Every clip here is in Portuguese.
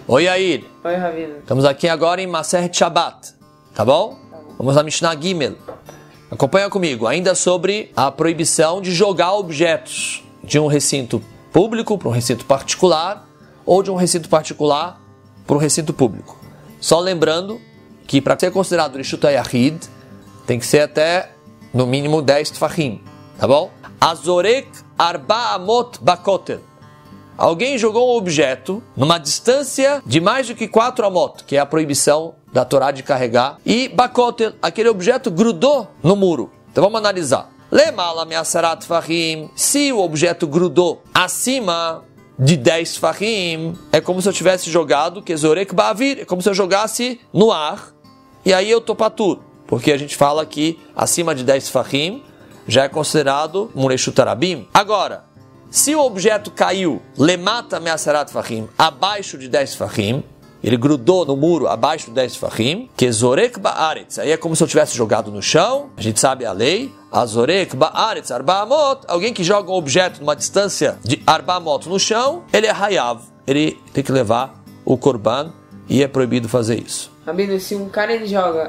Oi, Yair. Oi, Ravina. Estamos aqui agora em Masechet Shabbat, tá bom? Vamos à Mishnah Gimel. Acompanha comigo, ainda sobre a proibição de jogar objetos de um recinto público para um recinto particular ou de um recinto particular para um recinto público. Só lembrando que para ser considerado Reshut HaYachid tem que ser até no mínimo 10 tfachim, tá bom? Azorek arba amot bakotel. Alguém jogou um objeto numa distância de mais do que 4 amot, que é a proibição da Torá de carregar, e bakotel, aquele objeto grudou no muro. Então vamos analisar. Lemala me'asarat tfachim, se o objeto grudou acima de 10 tfachim, é como se eu tivesse jogado, que zorek ba'avir, é como se eu jogasse no ar, e aí eu tô patur, porque a gente fala que acima de 10 tfachim já é considerado um reshut harabim. Agora, se o objeto caiu, lemata me'asarat tfachim, abaixo de 10 tfachim, ele grudou no muro abaixo de 10 tfachim, que zorek ba'aretz, aí é como se eu tivesse jogado no chão, a gente sabe a lei, azorek ba'aretz arba amot, alguém que joga um objeto numa distância de arba amot no chão, ele é hayav, ele tem que levar o korban e é proibido fazer isso. Rabino, se um cara ele joga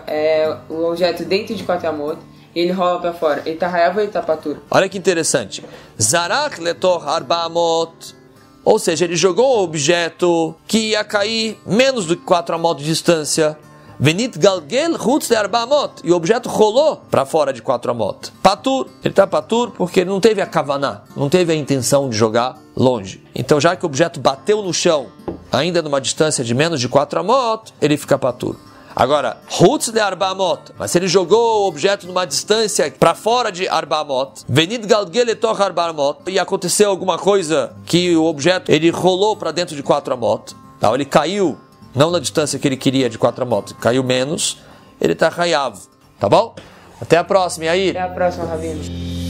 o objeto dentro de 4 amot, e ele rola pra fora, ele tá hayav ou ele tá patur? Olha que interessante. Zarak letor arba amot, ou seja, ele jogou um objeto que ia cair menos do que 4 amot de distância. Venit galgel chutz de arba amot, e o objeto rolou para fora de 4 amot. Patur, ele está patur porque ele não teve a kavaná, não teve a intenção de jogar longe. Então, já que o objeto bateu no chão, ainda numa distância de menos de 4 amot, ele fica patur. Agora, chutz de arba amot, mas se ele jogou o objeto numa distância para fora de arba amot, venit galgel etor arba amot, e aconteceu alguma coisa que o objeto ele rolou para dentro de 4 amot, tá? Ele caiu não na distância que ele queria de 4 amot, caiu menos, ele está hayav, tá bom? Até a próxima, Yair. Até a próxima, Rabino.